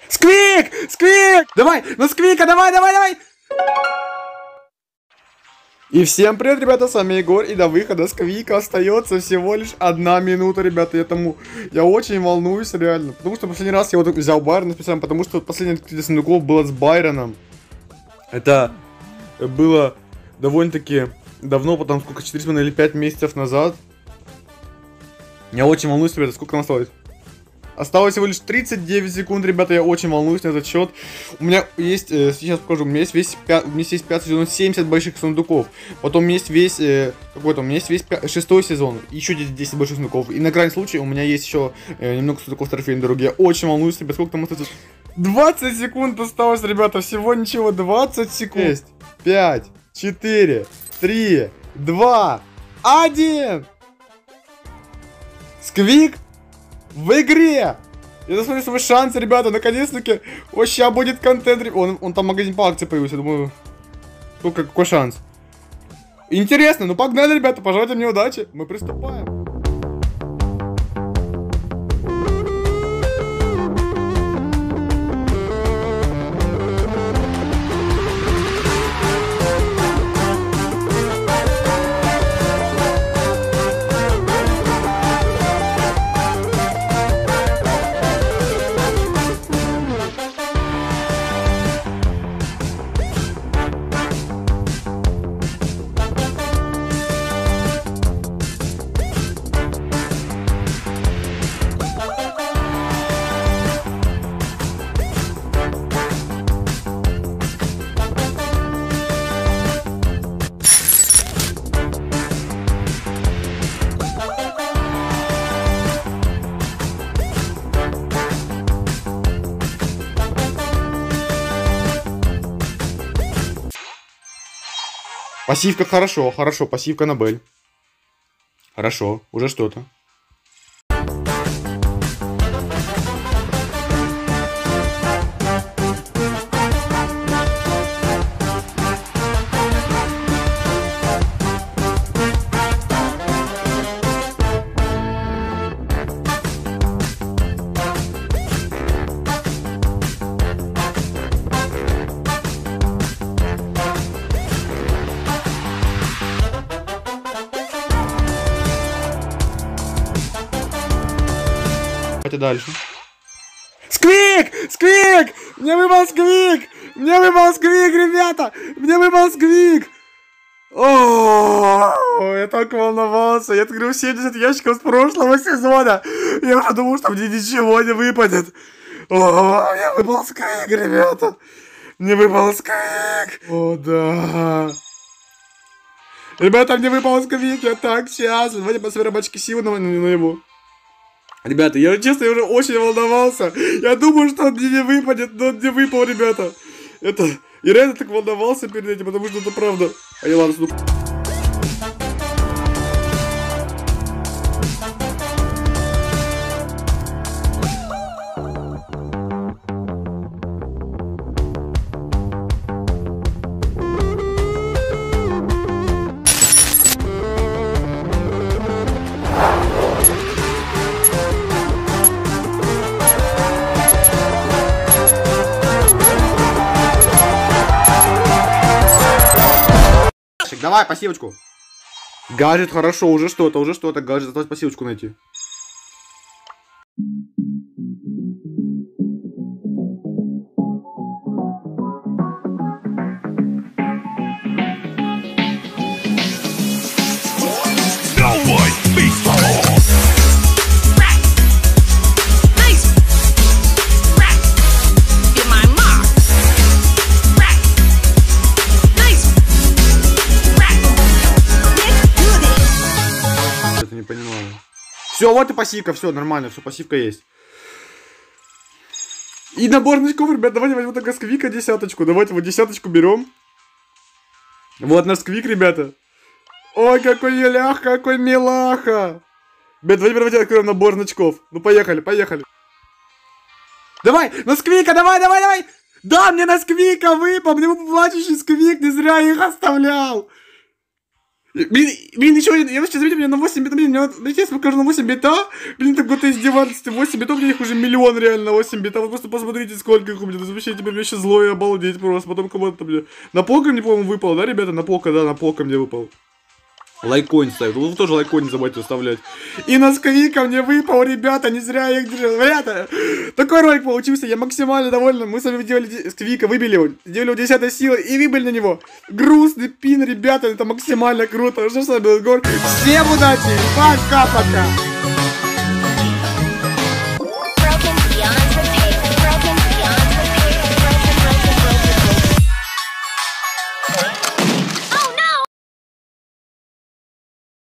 Сквик! Сквик! Давай! На сквика! Давай, давай, давай! И всем привет, ребята, с вами Егор, и до выхода сквика остается всего лишь 1 минута, ребята, я очень волнуюсь, реально, потому что последний раз я вот взял Байрона специально, потому что последний открытие сундуков было с Байроном. Это было довольно-таки давно, потом сколько, 4 или 5 месяцев назад. Я очень волнуюсь, ребята, сколько нам осталось? Осталось всего лишь 39 секунд, ребята, я очень волнуюсь на этот счет. У меня есть, сейчас покажу, у меня есть весь 5 сезон, 70 больших сундуков. Потом у меня есть весь, какой-то, у меня есть весь 6 сезон, еще 10 больших сундуков. И на крайний случай у меня есть еще немного сундуков с трофейной дороги. Я очень волнуюсь, ребята, сколько там осталось? 20 секунд осталось, ребята, всего ничего, 20 секунд. 6, 5, 4, 3, 2, 1. Сквик в игре! Я посмотрю свой шанс, ребята, наконец-таки. О, ща будет контент. Он там магазин по акции появился, думаю. Какой шанс? Интересно, ну погнали, ребята, пожелайте мне удачи. Мы приступаем. Пассивка хорошо, хорошо, пассивка на Бель. Хорошо, уже что-то. Давайте дальше. Сквик! Сквик! Мне выпал сквик! Мне выпал сквик, ребята! Мне выпал сквик! О, я так волновался. Я открыл 70 ящиков с прошлого сезона. Я уже думал, что мне ничего не выпадет. О, мне выпал сквик, ребята! Мне выпал сквик! О, да! Ребята, мне выпал сквик, я так счастлив. Давайте посмотрим бачки силы на него. Ребята, я честно, я уже очень волновался. Я думаю, что он мне не выпадет, но он не выпал, ребята. Я реально так волновался перед этим, потому что это правда. А я ладно, давай, пассивочку. Гаджет, хорошо, уже что-то, гаджет, осталось пассивочку найти. Не понимаю. Все, вот и пассивка, все нормально, все, пассивка есть. И набор значков, ребят, давайте возьмем только сквика 10-очку. Давайте вот 10-очку берем. Вот наш сквик, ребята. Ой, какой елях, какой милаха. Ребят, давайте откроем набор значков. Ну, поехали, поехали. Давай, на сквика, давай, давай, давай. Да, мне на сквика выпал, мне выпал плачущий сквик, не зря я их оставлял. Блин, еще, я вообще заметил, у меня на 8 бита, блин, дайте я покажу на 8 бита, блин, так вот издевательство, 8 битов, у меня их уже миллион реально на 8 битов, вы просто посмотрите, сколько их у меня, вообще теперь вообще злой, обалдеть просто, потом кому-то, блин, на полком мне, по-моему, выпал, да, ребята, на полком мне выпал. Лайкоин ставит, вы тоже лайкоин не забывайте оставлять. И на Сквика мне выпал, ребята, не зря я их держал. Ребята, такой ролик получился, я максимально доволен. Мы с вами делали Сквика, выбили его, сделали его 10 силой и выбили на него. Грустный пин, ребята, это максимально круто. Что с вами был Гор? Всем удачи, пока-пока.